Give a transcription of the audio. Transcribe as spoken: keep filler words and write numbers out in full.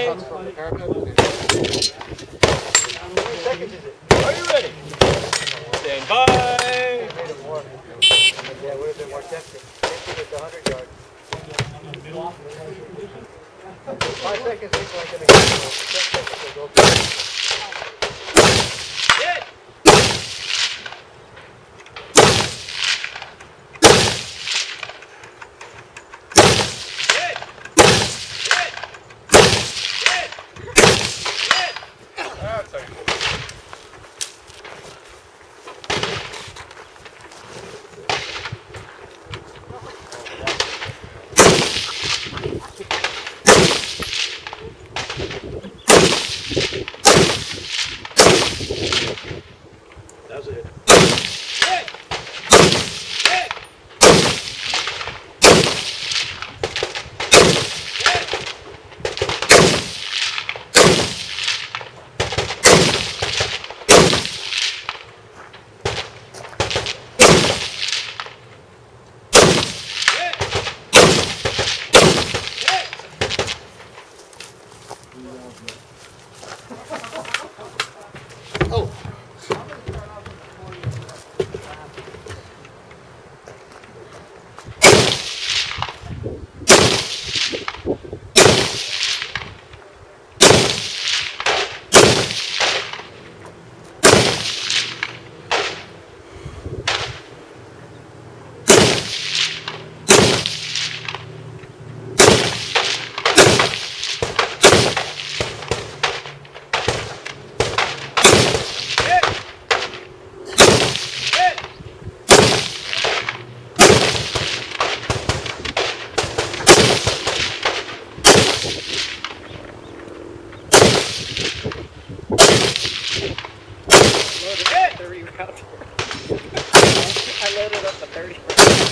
Are you ready? Stand by. Yeah, it would have been more tempting. Tempting at the hundred yard. Five seconds before I can go. Ten seconds to go. Hit. Hit. Hit. Hit. Hit. That's how you do it. That was a hit. Hit! Hit! Oh. thirty route. I loaded up the thirty route.